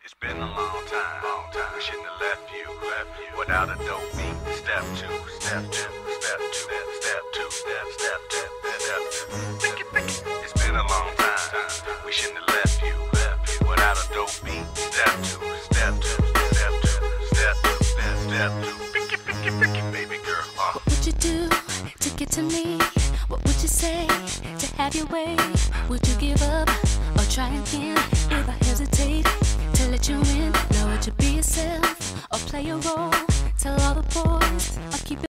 It's been a long time. We shouldn't have left you without a dope beat. Step two, step two, step two, step two, step two, step two. It's been a long time. We shouldn't have left you without a dope beat. Step two, step two, step two, step two, step two. Baby girl. What would you do to get to me? What would you say to have your way? Would you give up or try again? If I hesitate to let you in, now would you be yourself or play a role? Tell all the boys